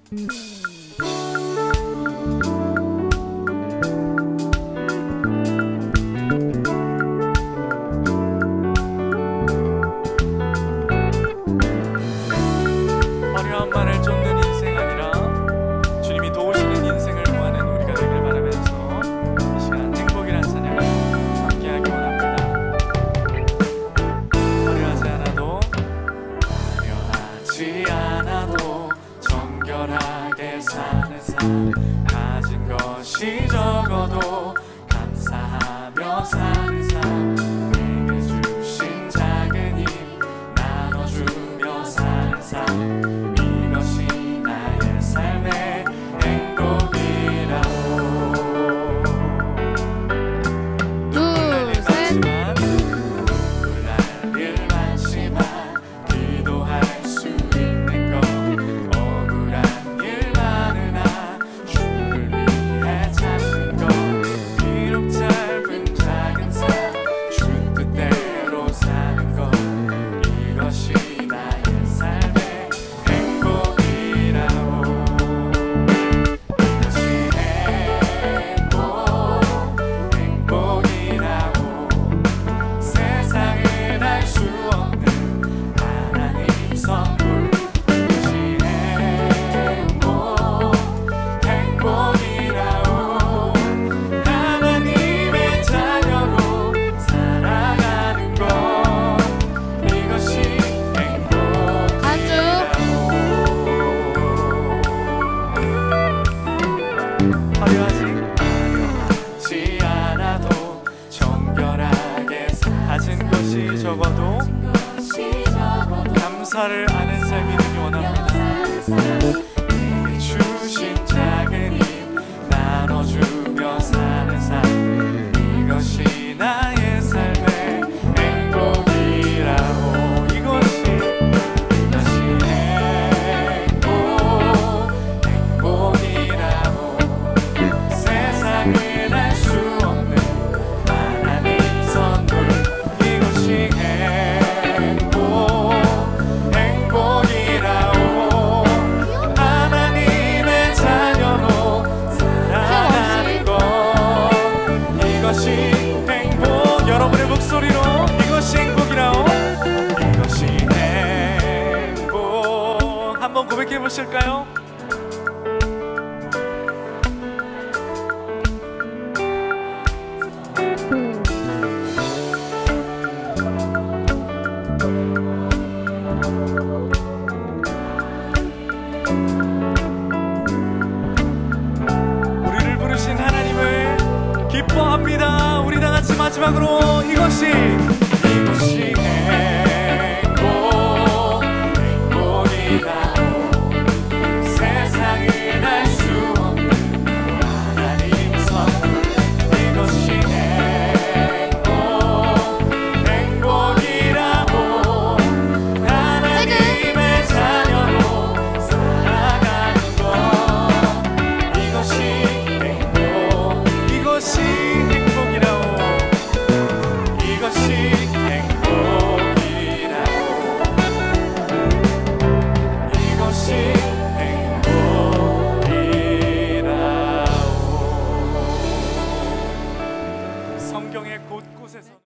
어려움만을 쫓는 인생 아니라 주님이 도우시는 인생을 구하는 우리가 되길 바라면서 이 시간 행복이란 찬양을 함께하기 원합니다. 어려워하지 않아도 정결하게 사는 삶, 가진 것이 적어도 감사하며 사는 삶, 내게 주신 작은 힘 나눠주며 사는 삶, 이것이 나의 삶의 행복이라고. 둘, 셋. 눈물 날 일 많지만 기도할 수 있는 것, 억울한 일 많으나 주를 위해 찾는 것, 비록 짧은 작은 삶 주 뜻대로 사는 것, 이것이 나의 삶의 행복이라고. 이것이 행복이라고. 세상에 알 수 없는 하나님 선물, 이것이 행복이라고. 하나님의 자녀로 살아가는 것, 이것이 행복이라고. 어려워하지 않아도 정결하게 가진 것이 적어도 감사를 아는 삶이 되기 원합니다. 내게 주신 작은 힘 나눠주며 사는 삶, 이것이 나의 삶의 행복이라고. 이것이 행복이라고. 세상에 알 수 없는 하나님 선물, 이것이 행복이라고. 하나님의 자녀로 살아가는 것, 이것이 행복. 여러분의 목소리로 이것이 행복이라고. 이것이 행복. 한번 고백해 보실까요? 우리를 부르신 하나님을 기뻐합니다. 우리 다 같이 마지막으로 이것이